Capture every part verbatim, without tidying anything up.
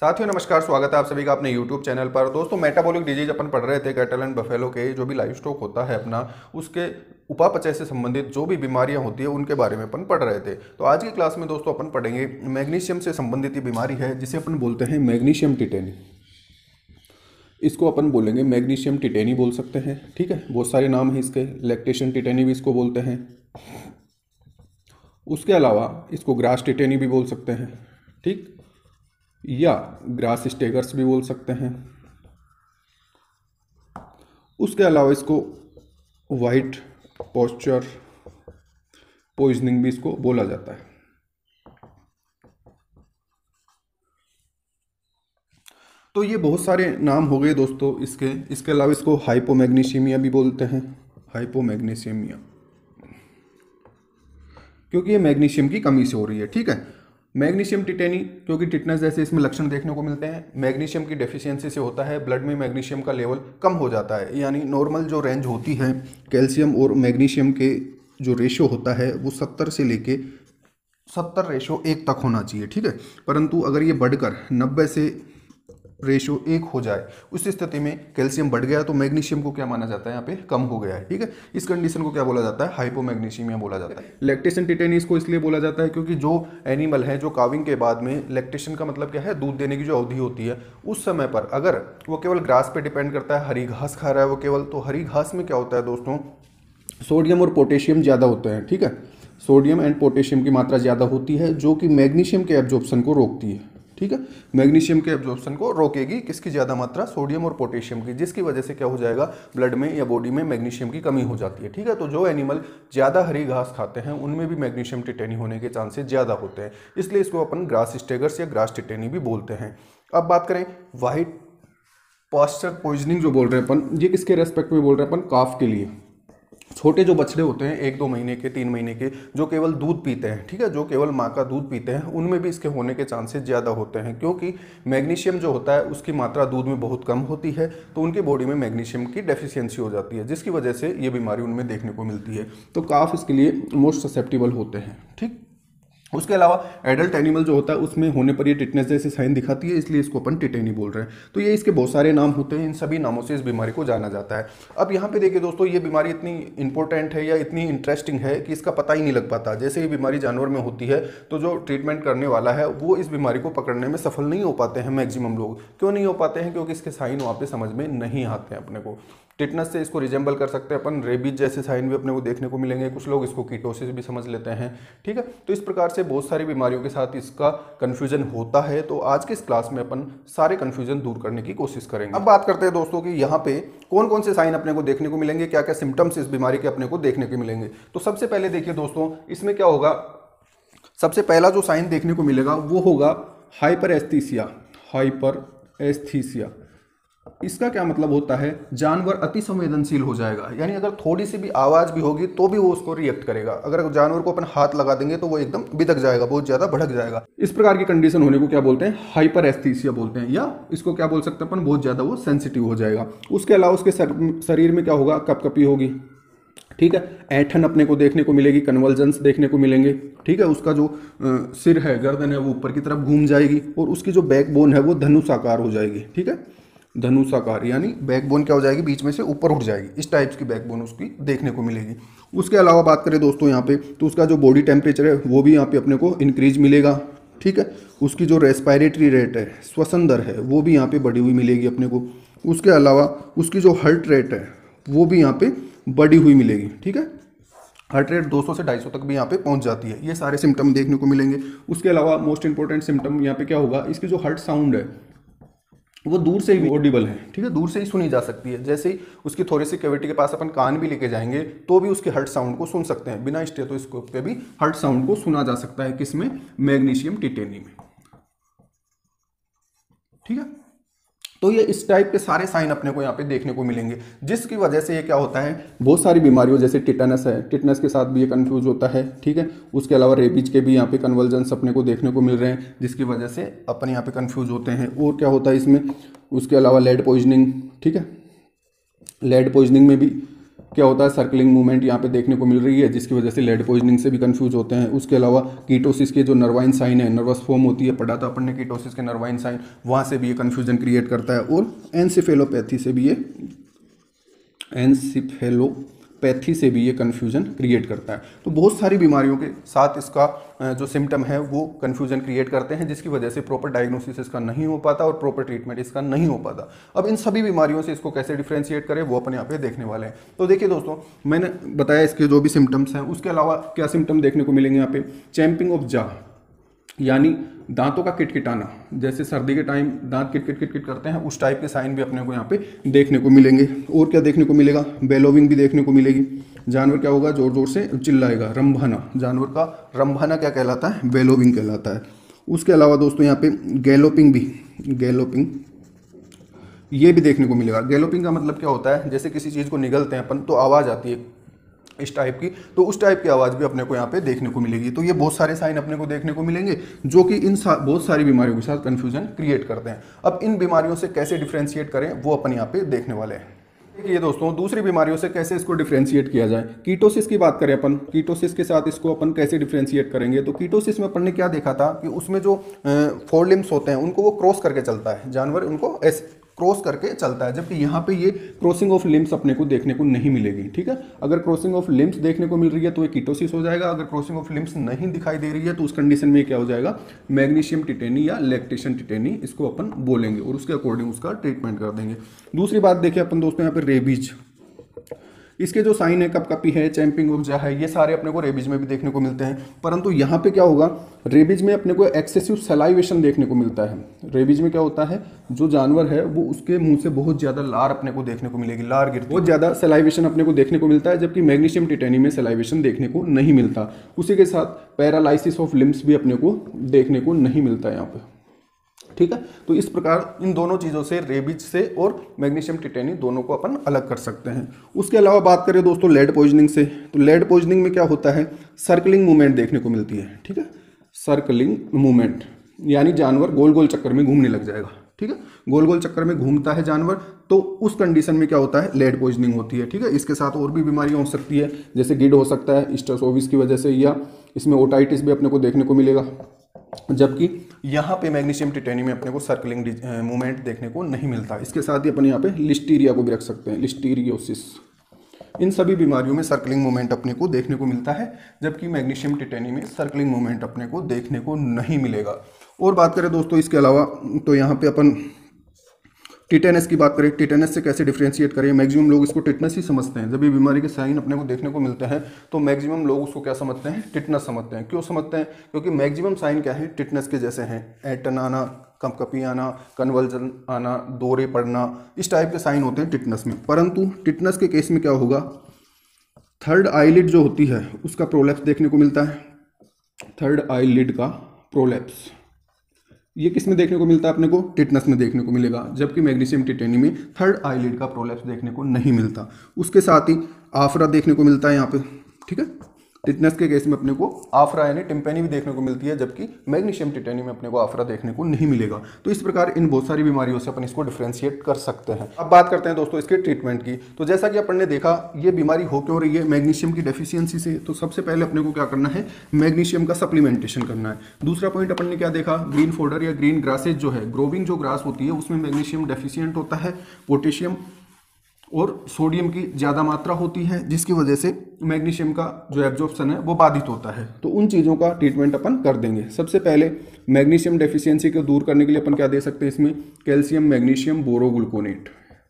साथियों नमस्कार, स्वागत है आप सभी का अपने यूट्यूब चैनल पर। दोस्तों मेटाबॉलिक डिजीज अपन पढ़ रहे थे, कैटल एंड बफेलो के जो भी लाइव स्टॉक होता है अपना, उसके उपापचय से संबंधित जो भी बीमारियां होती है उनके बारे में अपन पढ़ रहे थे। तो आज की क्लास में दोस्तों अपन पढ़ेंगे मैग्नीशियम से संबंधित ये बीमारी है जिसे अपन बोलते हैं मैग्नीशियम टिटेनी। इसको अपन बोलेंगे मैग्नीशियम टिटेनी बोल सकते हैं, ठीक है। बहुत सारे नाम हैं इसके, लैक्टेशन टिटेनी भी इसको बोलते हैं। उसके अलावा इसको ग्रास टिटेनी भी बोल सकते हैं, ठीक, या ग्रास स्टेगर्स भी बोल सकते हैं। उसके अलावा इसको वाइट पॉस्चर पॉइजनिंग भी इसको बोला जाता है। तो ये बहुत सारे नाम हो गए दोस्तों इसके। इसके अलावा इसको हाइपोमैग्नीशियमिया भी बोलते हैं, हाइपोमैग्नीशियमिया, क्योंकि ये मैग्नीशियम की कमी से हो रही है, ठीक है। मैग्नीशियम टिटेनी क्योंकि टिटनेस जैसे इसमें लक्षण देखने को मिलते हैं, मैग्नीशियम की डेफिशिएंसी से होता है। ब्लड में मैग्नीशियम का लेवल कम हो जाता है, यानी नॉर्मल जो रेंज होती है कैल्शियम और मैग्नीशियम के जो रेशो होता है वो सत्तर से लेके सत्तर रेशो एक तक होना चाहिए, ठीक है। परंतु अगर ये बढ़कर नब्बे से रेशो एक हो जाए, उस स्थिति में कैल्शियम बढ़ गया तो मैग्नीशियम को क्या माना जाता है, यहाँ पे कम हो गया है, ठीक है। इस कंडीशन को क्या बोला जाता है, हाइपोमैग्नीशियमिया बोला जाता है। लैक्टेशन टिटेनी इसको इसलिए बोला जाता है क्योंकि जो एनिमल है जो काविंग के बाद में, लैक्टेशन का मतलब क्या है, दूध देने की जो अवधि होती है, उस समय पर अगर वो केवल ग्रास पे डिपेंड करता है, हरी घास खा रहा है वो केवल, तो हरी घास में क्या होता है दोस्तों, सोडियम और पोटेशियम ज़्यादा होते हैं, ठीक है। सोडियम एंड पोटेशियम की मात्रा ज़्यादा होती है जो कि मैग्नीशियम के एब्जॉर्प्शन को रोकती है, ठीक है। मैग्नीशियम के एब्जॉर्प्शन को रोकेगी, किसकी ज़्यादा मात्रा, सोडियम और पोटेशियम की, जिसकी वजह से क्या हो जाएगा, ब्लड में या बॉडी में मैग्नीशियम की कमी हो जाती है, ठीक है। तो जो एनिमल ज़्यादा हरी घास खाते हैं उनमें भी मैग्नीशियम टिटेनी होने के चांसेस ज़्यादा होते हैं, इसलिए इसको अपन ग्रास स्टेगर्स या ग्रास टिटेनी भी बोलते हैं। अब बात करें वाइट पॉस्चर पॉइजनिंग जो बोल रहे हैं अपन, ये किसके रेस्पेक्ट में बोल रहे हैं अपन, काफ के लिए। छोटे जो बछड़े होते हैं एक दो महीने के, तीन महीने के, जो केवल दूध पीते हैं, ठीक है, जो केवल माँ का दूध पीते हैं, उनमें भी इसके होने के चांसेस ज़्यादा होते हैं, क्योंकि मैग्नीशियम जो होता है उसकी मात्रा दूध में बहुत कम होती है, तो उनकी बॉडी में मैग्नीशियम की डेफिशिएंसी हो जाती है, जिसकी वजह से ये बीमारी उनमें देखने को मिलती है। तो काफ इसके लिए मोस्ट ससेप्टिबल होते हैं, ठीक। उसके अलावा एडल्ट एनिमल जो होता है उसमें होने पर ये टिटनेस जैसे साइन दिखाती है, इसलिए इसको अपन टिटेनी बोल रहे हैं। तो ये इसके बहुत सारे नाम होते हैं, इन सभी नामों से इस बीमारी को जाना जाता है। अब यहाँ पे देखिए दोस्तों, ये बीमारी इतनी इंपॉर्टेंट है या इतनी इंटरेस्टिंग है कि इसका पता ही नहीं लग पाता। जैसे ये बीमारी जानवर में होती है तो जो ट्रीटमेंट करने वाला है वो इस बीमारी को पकड़ने में सफल नहीं हो पाते हैं। मैक्सिमम लोग क्यों नहीं हो पाते हैं, क्योंकि इसके साइन वहाँ पे समझ में नहीं आते हैं अपने को। टिटनेस से इसको रिजेंबल कर सकते हैं अपन, रेबीज जैसे साइन भी अपने को देखने को मिलेंगे, कुछ लोग इसको कीटोसिस भी समझ लेते हैं, ठीक है। तो इस प्रकार से बहुत सारी बीमारियों के साथ इसका कन्फ्यूजन होता है। तो आज के इस क्लास में अपन सारे कन्फ्यूजन दूर करने की कोशिश करेंगे। अब बात करते हैं दोस्तों कि यहाँ पे कौन कौन से साइन अपने को देखने को मिलेंगे, क्या क्या सिम्टम्स इस बीमारी के अपने को देखने को मिलेंगे। तो सबसे पहले देखिए दोस्तों, इसमें क्या होगा, सबसे पहला जो साइन देखने को मिलेगा वो होगा हाइपर एस्थीसिया। हाइपर एस्थीसिया इसका क्या मतलब होता है, जानवर अति संवेदनशील हो जाएगा, यानी अगर थोड़ी सी भी आवाज भी होगी तो भी वो उसको रिएक्ट करेगा। अगर जानवर को अपन हाथ लगा देंगे तो वो एकदम बिदक जाएगा, बहुत ज्यादा भड़क जाएगा। इस प्रकार की कंडीशन होने को क्या बोलते हैं, हाइपर एस्थीसिया बोलते हैं, या इसको क्या बोल सकते हैं अपन, बहुत ज्यादा वो सेंसिटिव हो जाएगा। उसके अलावा उसके शरीर में क्या होगा, कपकपी होगी, ठीक है, ऐठन अपने को देखने को मिलेगी, कन्वर्जेंस देखने को मिलेंगे, ठीक है। उसका जो आ, सिर है, गर्दन है, वो ऊपर की तरफ घूम जाएगी, और उसकी जो बैकबोन है वो धनुषाकार हो जाएगी, ठीक है, धनुषाकार, यानी बैकबोन क्या हो जाएगी, बीच में से ऊपर उठ जाएगी, इस टाइप्स की बैकबोन उसकी देखने को मिलेगी। उसके अलावा बात करें दोस्तों यहाँ पे, तो उसका जो बॉडी टेम्परेचर है वो भी यहाँ पे अपने को इंक्रीज मिलेगा, ठीक है। उसकी जो रेस्पिरेटरी रेट है, श्वसन दर है, वो भी यहाँ पे बढ़ी हुई मिलेगी अपने को। उसके अलावा उसकी जो हार्ट रेट है वो भी यहाँ पे बढ़ी हुई मिलेगी, ठीक है। हार्ट रेट दो सौ से ढाई सौ तक भी यहाँ पे पहुँच जाती है। ये सारे सिम्टम देखने को मिलेंगे। उसके अलावा मोस्ट इंपॉर्टेंट सिम्टम यहाँ पे क्या होगा, इसकी जो हार्ट साउंड है वो दूर से ही ऑडिबल है, ठीक है, दूर से ही सुनी जा सकती है। जैसे ही उसकी थोड़ी सी कैविटी के पास अपन कान भी लेके जाएंगे तो भी उसके हार्ट साउंड को सुन सकते हैं, बिना स्टेथोस्कोप के भी हार्ट साउंड को सुना जा सकता है, किसमें, मैग्नीशियम टिटेनी में, ठीक है। तो ये इस टाइप के सारे साइन अपने को यहाँ पे देखने को मिलेंगे, जिसकी वजह से ये क्या होता है, बहुत सारी बीमारियों जैसे टिटेनस है, टिटेनस के साथ भी ये कंफ्यूज होता है, ठीक है। उसके अलावा रेबीज के भी यहाँ पे कन्वर्जेंस अपने को देखने को मिल रहे हैं, जिसकी वजह से अपन यहाँ पे कंफ्यूज होते हैं। और क्या होता है इसमें, उसके अलावा लेड पॉइजनिंग, ठीक है, लेड पॉइजनिंग में भी क्या होता है, सर्कलिंग मूवमेंट यहाँ पे देखने को मिल रही है, जिसकी वजह से लेड पॉइजनिंग से भी कंफ्यूज होते हैं। उसके अलावा कीटोसिस के जो नर्वाइन साइन है, नर्वस फॉर्म होती है, पढ़ा था अपन ने कीटोसिस के नर्वाइन साइन, वहाँ से भी ये कन्फ्यूजन क्रिएट करता है। और एनसेफेलोपैथी से भी ये एनसेफेलोपैथी से भी ये कन्फ्यूजन क्रिएट करता है। तो बहुत सारी बीमारियों के साथ इसका जो सिम्टम है वो कन्फ्यूजन क्रिएट करते हैं, जिसकी वजह से प्रॉपर डायग्नोसिस इसका नहीं हो पाता और प्रॉपर ट्रीटमेंट इसका नहीं हो पाता। अब इन सभी बीमारियों से इसको कैसे डिफ्रेंशिएट करें वो अपन यहाँ पे देखने वाले हैं। तो देखिए दोस्तों, मैंने बताया इसके जो भी सिम्टम्स हैं, उसके अलावा क्या सिम्टम देखने को मिलेंगे यहाँ पे, चैम्पिंग ऑफ जा यानी दांतों का किटकिटाना, जैसे सर्दी के टाइम दांत किट किट किट किट करते हैं, उस टाइप के साइन भी अपने को यहाँ पे देखने को मिलेंगे। और क्या देखने को मिलेगा, बेलोविंग भी देखने को मिलेगी। जानवर क्या होगा, जोर जोर से चिल्लाएगा, रंभाना, जानवर का रंभाना क्या कहलाता है, बेलोविंग कहलाता है। उसके अलावा दोस्तों यहाँ पे गैलोपिंग भी, गैलोपिंग ये भी देखने को मिलेगा। गैलोपिंग का मतलब क्या होता है, जैसे किसी चीज़ को निगलते हैं अपन तो आवाज़ आती है इस टाइप की, तो उस टाइप की आवाज़ भी अपने को यहाँ पे देखने को मिलेगी। तो ये बहुत सारे साइन अपने को देखने को मिलेंगे जो कि इन सा, बहुत सारी बीमारियों के साथ कन्फ्यूजन क्रिएट करते हैं। अब इन बीमारियों से कैसे डिफ्रेंशिएट करें वो अपन यहाँ पे देखने वाले हैं। देखिए दोस्तों, दूसरी बीमारियों से कैसे इसको डिफ्रेंशिएट किया जाए। कीटोसिस की बात करें अपन, कीटोसिस के साथ इसको अपन कैसे डिफ्रेंशिएट करेंगे। तो कीटोसिस में अपन ने क्या देखा था कि उसमें जो फोर लिम्स होते हैं उनको वो क्रॉस करके चलता है, जानवर उनको ऐसे क्रॉस करके चलता है, जबकि यहाँ पे ये क्रॉसिंग ऑफ लिम्स अपने को देखने को नहीं मिलेगी। ठीक है, अगर क्रॉसिंग ऑफ लिम्स देखने को मिल रही है तो ये कीटोसिस हो जाएगा। अगर क्रॉसिंग ऑफ लिम्स नहीं दिखाई दे रही है तो उस कंडीशन में क्या हो जाएगा, मैग्नीशियम टिटेनी या लैक्टेशन टिटेनी इसको अपन बोलेंगे और उसके अकॉर्डिंग उसका ट्रीटमेंट कर देंगे। दूसरी बात देखिए अपन दोस्तों यहाँ पे रेबीज, इसके जो साइन है, कपकपी है, चैम्पिंग ऑफ जा है, ये सारे अपने को रेबीज में भी देखने को मिलते हैं। परंतु यहाँ पे क्या होगा, रेबीज में अपने को एक्सेसिव सलाइवेशन देखने को मिलता है। रेबीज में क्या होता है, जो जानवर है वो उसके मुंह से बहुत ज्यादा लार अपने को देखने को मिलेगी, लार गिरती, बहुत ज्यादा सलाइवेशन अपने को देखने को मिलता है, जबकि मैग्नीशियम टिटेनी में सलाइवेशन देखने को नहीं मिलता। उसी के साथ पैरालाइसिस ऑफ लिम्स भी अपने को देखने को नहीं मिलता है यहाँ पे। ठीक है, तो इस प्रकार इन दोनों चीज़ों से, रेबीज से और मैग्नीशियम टिटेनी, दोनों को अपन अलग कर सकते हैं। उसके अलावा बात करें दोस्तों लेड पॉइजनिंग से, तो लेड पॉइजनिंग में क्या होता है, सर्कलिंग मूवमेंट देखने को मिलती है। ठीक है, सर्कलिंग मूवमेंट यानी जानवर गोल गोल चक्कर में घूमने लग जाएगा। ठीक है, गोल गोल चक्कर में घूमता है जानवर, तो उस कंडीशन में क्या होता है, लेड पॉइजनिंग होती है। ठीक है, इसके साथ और भी बीमारियां हो सकती है, जैसे गिड हो सकता है स्ट्रेसोविस की वजह से, या इसमें ओटाइटिस भी अपने को देखने को मिलेगा। जबकि यहाँ पे मैग्नीशियम टिटेनी में अपने को सर्कलिंग मूवमेंट देखने को नहीं मिलता। इसके साथ ही अपन यहाँ पे लिस्टीरिया को भी रख सकते हैं, लिस्टीरियोसिस। इन सभी बीमारियों में सर्कलिंग मूवमेंट अपने को देखने को मिलता है, जबकि मैग्नीशियम टिटेनी में सर्कलिंग मूवमेंट अपने को देखने को नहीं मिलेगा। और बात करें दोस्तों इसके अलावा, तो यहाँ पे अपन टिटेनस की बात करें, टिटेनस से कैसे डिफ्रेंशिएट करें। मैक्सिमम लोग इसको टिटनस ही समझते हैं। जब ये बीमारी के साइन अपने को देखने को मिलते हैं तो मैक्सिमम लोग उसको क्या समझते हैं, टिटनस समझते हैं। क्यों समझते हैं, क्योंकि मैक्सिमम साइन क्या है, टिटनस के जैसे हैं, एटन आना, कंपकपी आना, कन्वल्जन आना, दौरे पड़ना, इस टाइप के साइन होते हैं टिटनस में। परंतु टिटनस के केस में क्या होगा, थर्ड आईलिड जो होती है उसका प्रोलैप्स देखने को मिलता है। थर्ड आईलिड का प्रोलैप्स ये किस में देखने को मिलता है अपने को, टिटनस में देखने को मिलेगा, जबकि मैग्नीशियम टिटेनी में थर्ड आईलिड का प्रोलैप्स देखने को नहीं मिलता। उसके साथ ही आफरा देखने को मिलता है यहाँ पे। ठीक है, टिटनस के केस में अपने को आफरा यानी टिम्पेनी भी देखने को मिलती है, जबकि मैग्नीशियम टिटेनी में अपने को आफरा देखने को नहीं मिलेगा। तो इस प्रकार इन बहुत सारी बीमारियों से अपन इसको डिफ्रेंशिएट कर सकते हैं। अब बात करते हैं दोस्तों इसके ट्रीटमेंट की। तो जैसा कि अपन ने देखा ये बीमारी हो क्यों रही है, मैग्नीशियम की डेफिशिएंसी से। तो सबसे पहले अपने को क्या करना है, मैग्नीशियम का सप्लीमेंटेशन करना है। दूसरा पॉइंट अपन ने क्या देखा, ग्रीन फोडर या ग्रीन ग्रासेज जो है, ग्रोविंग जो ग्रास होती है उसमें मैग्नीशियम डेफिशिएंट होता है, पोटेशियम और सोडियम की ज़्यादा मात्रा होती है, जिसकी वजह से मैग्नीशियम का जो एब्जॉर्प्शन है वो बाधित होता है। तो उन चीज़ों का ट्रीटमेंट अपन कर देंगे। सबसे पहले मैग्नीशियम डेफिशिएंसी को दूर करने के लिए अपन क्या दे सकते हैं इसमें, कैल्शियम मैग्नीशियम बोरोग्लूकोनेट,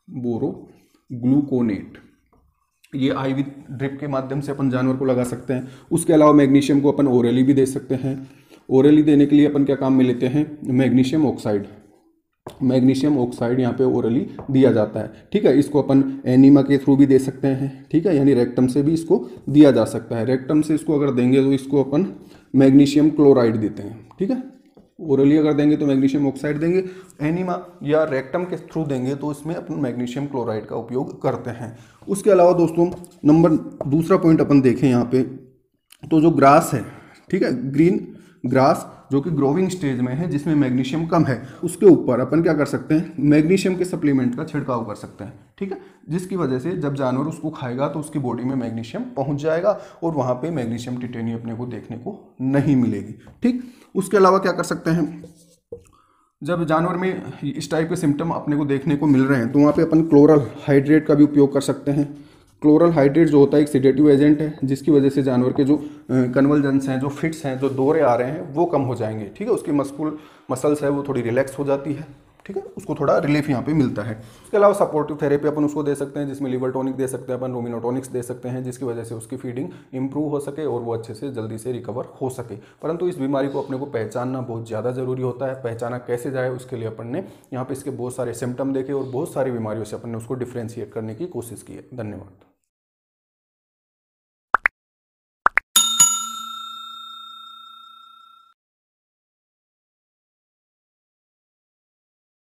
बोरोग्लूकोनेट ये आईवी ड्रिप के माध्यम से अपन जानवर को लगा सकते हैं। उसके अलावा मैग्नीशियम को अपन ओरली भी दे सकते हैं। ओरली देने के लिए अपन क्या काम में लेते हैं, मैग्नीशियम ऑक्साइड, मैग्नीशियम ऑक्साइड यहाँ पे ओरली दिया जाता है। ठीक है, इसको अपन एनीमा के थ्रू भी दे सकते हैं। ठीक है, यानी रेक्टम से भी इसको दिया जा सकता है। रेक्टम से इसको अगर देंगे तो इसको अपन मैग्नीशियम क्लोराइड देते हैं। ठीक है, ओरली अगर देंगे तो मैग्नीशियम ऑक्साइड देंगे, एनीमा या रेक्टम के थ्रू देंगे तो इसमें अपन मैग्नीशियम क्लोराइड का उपयोग करते हैं। उसके अलावा दोस्तों नंबर दूसरा पॉइंट अपन देखें यहाँ पे, तो जो ग्रास है, ठीक है, ग्रीन ग्रास जो कि ग्रोविंग स्टेज में है, जिसमें मैग्नीशियम कम है, उसके ऊपर अपन क्या कर सकते हैं, मैग्नीशियम के सप्लीमेंट का छिड़काव कर सकते हैं। ठीक है, जिसकी वजह से जब जानवर उसको खाएगा तो उसकी बॉडी में मैग्नीशियम पहुंच जाएगा और वहाँ पे मैग्नीशियम टिटेनी अपने को देखने को नहीं मिलेगी। ठीक, उसके अलावा क्या कर सकते हैं, जब जानवर में इस टाइप के सिम्टम अपने को देखने को मिल रहे हैं तो वहाँ पे अपन क्लोरल हाइड्रेट का भी उपयोग कर सकते हैं। क्लोरल हाइड्रेट जो होता है एक सिडेटिव एजेंट है, जिसकी वजह से जानवर के जो कन्वल्जन्स हैं, जो फिट्स हैं, जो दौरे आ रहे हैं वो कम हो जाएंगे। ठीक है, उसकी मस्कुल मसल्स है वो थोड़ी रिलैक्स हो जाती है। ठीक है, उसको थोड़ा रिलीफ यहाँ पे मिलता है। इसके अलावा सपोर्टिव थेरेपी अपन उसको दे सकते हैं, जिसमें लिवर टॉनिक दे सकते हैं, अपन रोमिनोटॉनिक्स दे सकते हैं, जिसकी वजह से उसकी फीडिंग इंप्रूव हो सके और वो अच्छे से जल्दी से रिकवर हो सके। परंतु इस बीमारी को अपने को पहचानना बहुत ज़्यादा ज़रूरी होता है। पहचाना कैसे जाए उसके लिए अपन ने यहाँ पे इसके बहुत सारे सिम्टम देखे और बहुत सारी बीमारियों से अपन ने उसको डिफ्रेंशिएट करने की कोशिश की है। धन्यवाद।